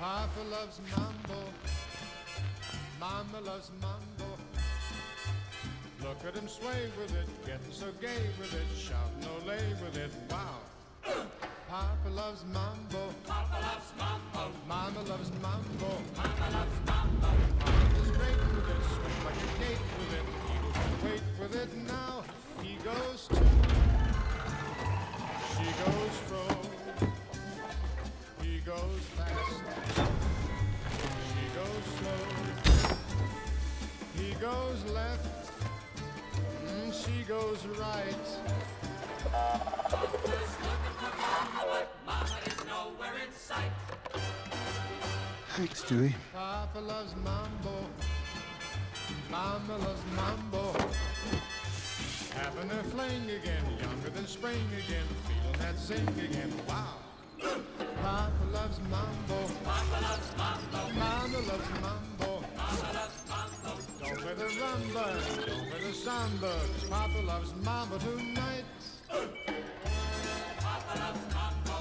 Papa loves mambo, Mama loves mambo. Look at him sway with it, getting so gay with it, shouting olay with it, wow. Papa loves mambo, Papa loves mambo, Mama loves mambo. Mama loves mambo. Papa's great with it, swing like a gate with it, eagles can wait with it now. He goes to, she goes fro, he goes fast, she goes slow, he goes left, she goes right. Papa's looking for Mama, but Mama is nowhere in sight. Thanks, Dewey. Papa loves mambo, Mama loves mambo. Having a fling again, younger than spring again, feeling that sing again, wow. Papa loves mambo, Papa loves mambo, Mama loves mambo. Mama loves mambo. Don't play the rumba, don't play the samba, 'cause Papa loves mambo tonight. Papa loves mambo,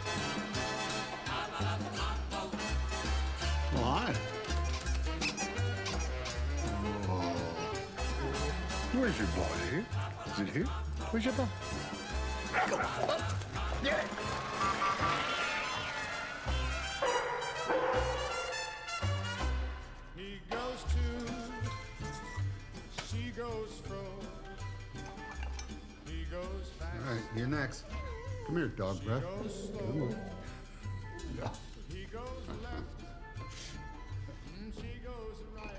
Mama loves mambo. Oh, hi. Oh. Where's your body? Is it here? Where's your body? Get it! He goes to, she goes fro, he goes fast, All right, you're next. Come here, dog she breath. goes slow, Come on. Yeah. he goes left, she goes right.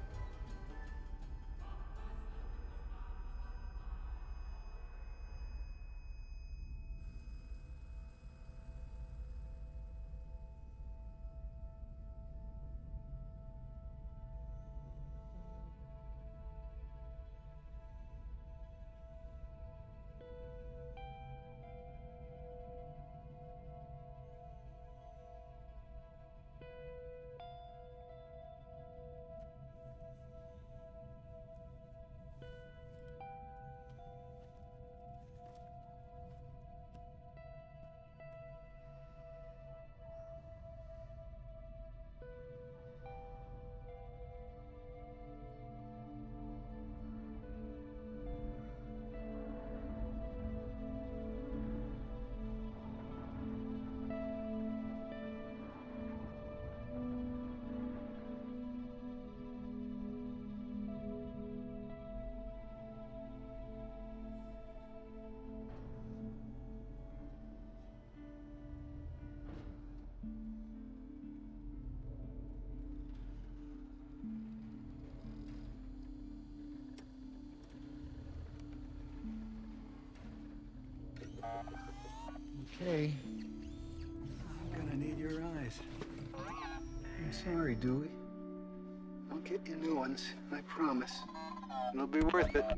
Okay. I'm gonna need your eyes. I'm sorry, Dewey. I'll get you new ones, I promise. It'll be worth it.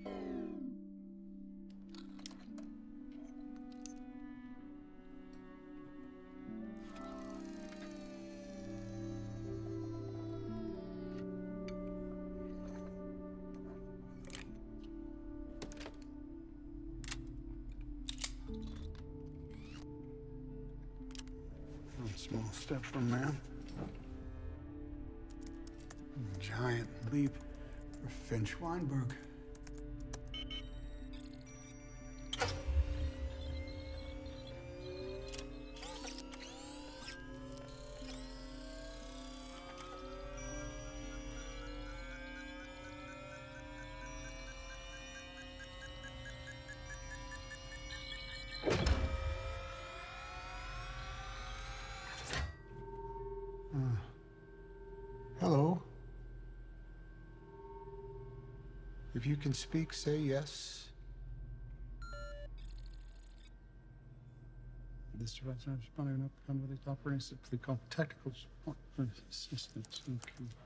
One small step for man. A giant leap for Finch Weinberg. Hello. If you can speak, say yes. This device is responding up under the operating system called technical support assistance. Okay.